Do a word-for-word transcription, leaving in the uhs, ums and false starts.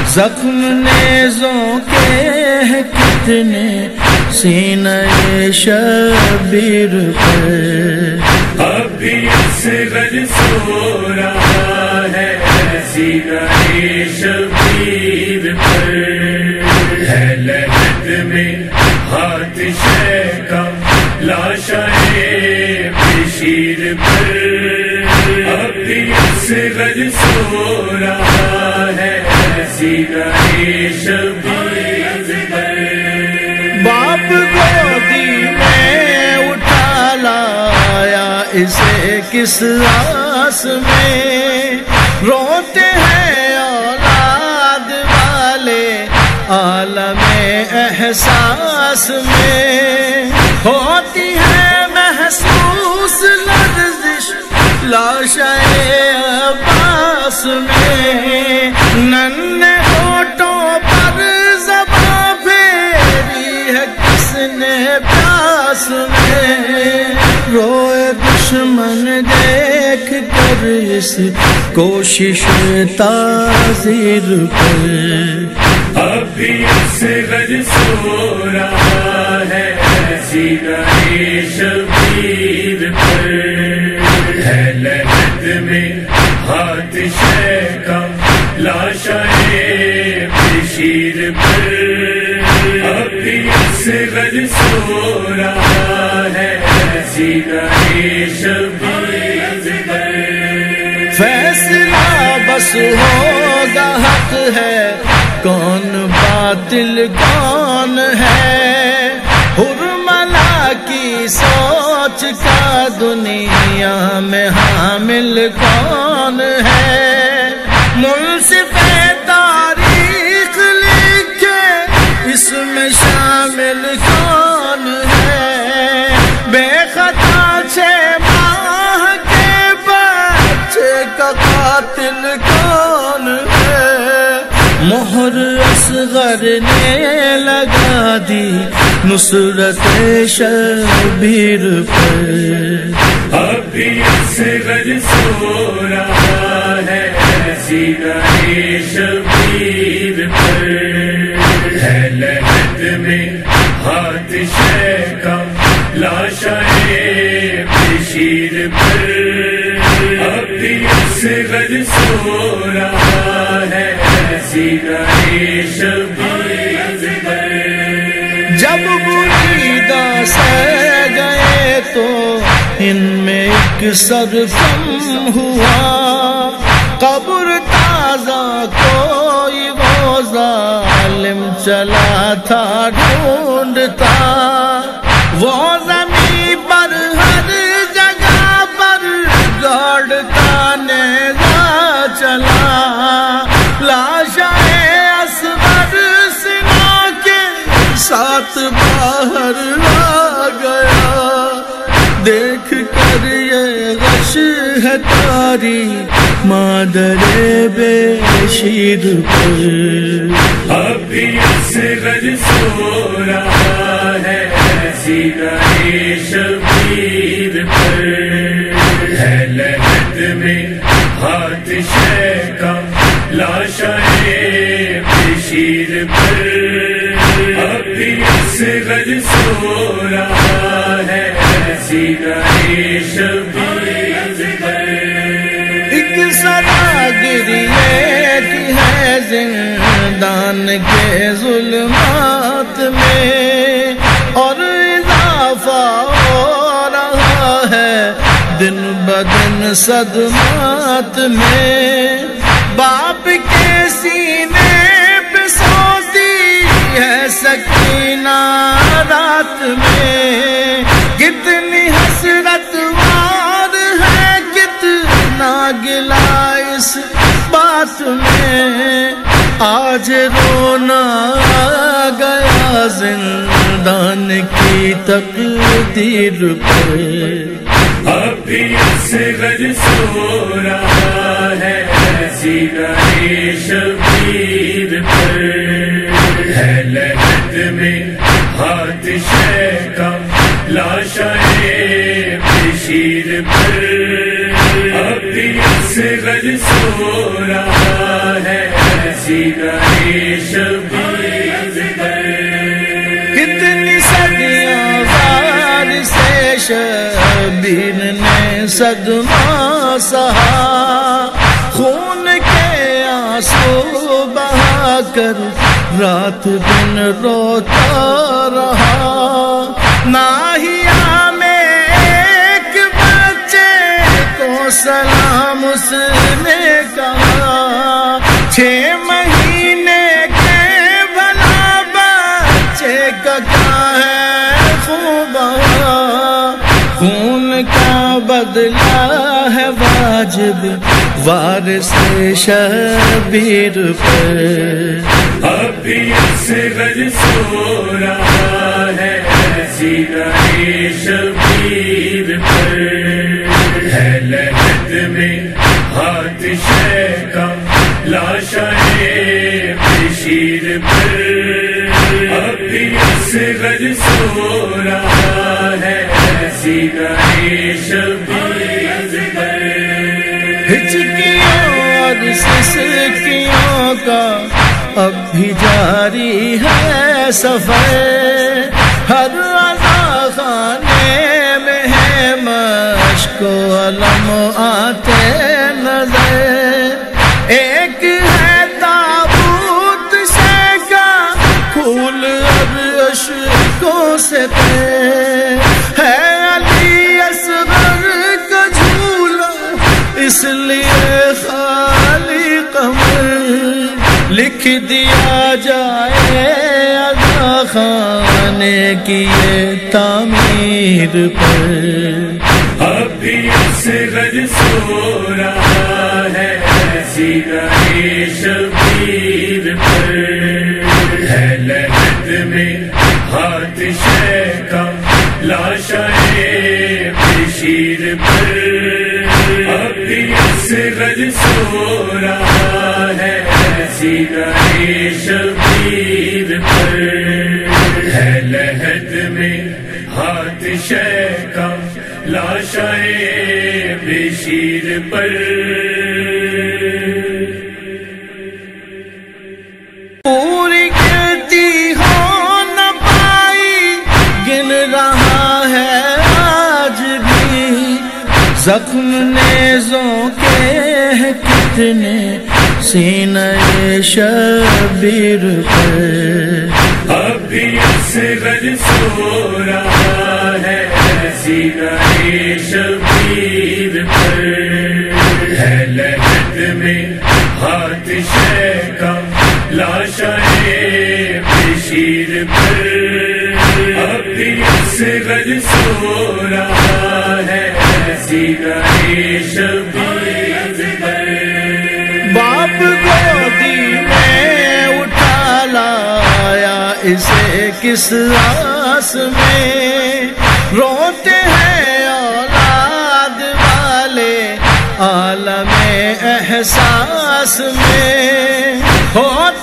زخم نیزوں کے ہیں کتنے سینہ شبیر پر، اب بھی اصغر سو رہا ہے سینہ شبیر پر، ہے لحد میں ہاتھ شے کا لاشائے بشیر پر، اب بھی اصغر سو رہا ہے سینہ شبیر پر۔ باپ گودی میں اٹھا لایا اسے کس آس میں، روتے ہیں اولاد والے عالم احساس میں، ہوتی ہے محسوس لرزش لاشائے عباس میں، ننھے ہونٹوں پر زباں پھیری ہے کس نے پیاس میں، روئے دشمن دیکھ کر اس کوشش تعزیر پر، اب بھی اصغر سو رہا ہے سینہ شبیر پر، ہے لحد میں ہاتھ شے کا لاشائے بشیر پر، اب بھی اصغر سو رہا ہے سینہ شبیر پر۔ فیصلہ بس ہوگا حق ہے کون باطل کون ہے، حرملا کی سوچ کا دنیا میں حامل کون ہے، منصف تاریخ لکھے اس میں شامل کون ہے، بے خطا چھ ماہ کے بچے کا قاتل کون ہے، مہر اصغر نے لگا دی نصرت شبیر پر، اب بھی اصغر سو رہا ہے سینہ شبیر پر، ہے لحد میں ہاتھ شے کا لاشائے بشیر پر، اب بھی اصغر سو رہا ہے سینہ شبیر پر۔ جب بریدہ سہ گئے تو ان میں ایک سرفم ہوا، قبر تازہ کوئی وہ ظالم چلا تھا ڈھونڈتا، وہ زمین پر ہر جگہ پر گاڑتا نیزہ چلا، لاشائے اصغر سینا کے ساتھ باہر آ گیا، دیکھ کر یہ غش ہے تاری مادر بے شیر پر، اب بھی اصغر سو رہا ہے سینہ شبیر پر، ہے لحد میں ہاتھ شے کا لاشائے بشیر پر، اب بھی اصغر سو رہا ہے سینہ شبیر پر۔ ایک صدا گریے کی ہے زندان کے ظلمات میں، اور اضافہ ہو رہا ہے دن بدن صدمات میں، باپ کے سینے پہ سوتی ہے سکینہ رات میں، کتنی حسرت وار ہے کتنا گلا اس بات میں، آج رونا آ گیا زندان کی تقدیر پر، اب بھی اصغر سو رہا ہے سینہ شبیر پر، ہے لحد میں ہاتھ شے کا لاشائے بشیر پر، اب بھی اصغر سو رہا ہے سینہ شبیر پر کتنی صدیاں غار سے شبیر نے صدمہ سہا، خون کے آنسو بہا کر رات دن روتا رہا، ناحیہ میں ایک بچے کو سلام اس نے کہا، چھ مہینے کے بھلا بچے کا کیا ہے خوب خون کا بدلہ ہے واجب وارث شبیر پر، اب بھی اصغر سو رہا ہے سینہ شبیر پر، ہے لحد میں ہاتھ شے کا لاشا بشیر پر، اب بھی اصغر سو رہا ہے سینہ شبیر پر، ہچکیوں اور سسکیوں کا اب بھی جاری ہے سفر، ہر عزا خانے میں ہے مشک و علم آتے نظر، ایک ہے تابوت سے کا پھول اب اشکوں سے پہ، ہے علی اصغر کا جھولا اس لیے خالی قمر، لکھ دیا جائے عزا خانے کی یہ تعمیر پر، اب بھی اصغر سو رہا ہے سینہ شبیر پر، ہے لحد میں ہاتھ شے کا لاشا بشیر پر، اب بھی اصغر سو رہا ہے سینہ شبیر پر، ہے لحد میں ہاتھ شے کا لاشا بشیر پر، پوری گرتی ہو نہ پائی گن رہا ہے آج بھی، زخم نیزوں کے ہیں کتنے سینہ شبیر پر، اب بھی اصغر سو رہا ہے سینہ شبیر پر، ہے لحد میں ہاتھ شے کا لاشا بشیر پر، اب بھی اصغر سو رہا ہے سینہ شبیر پر، باپ گودی میں اٹھا لایا اسے کس آس میں، روتے ہیں اولاد والے عالم احساس میں، ہوتا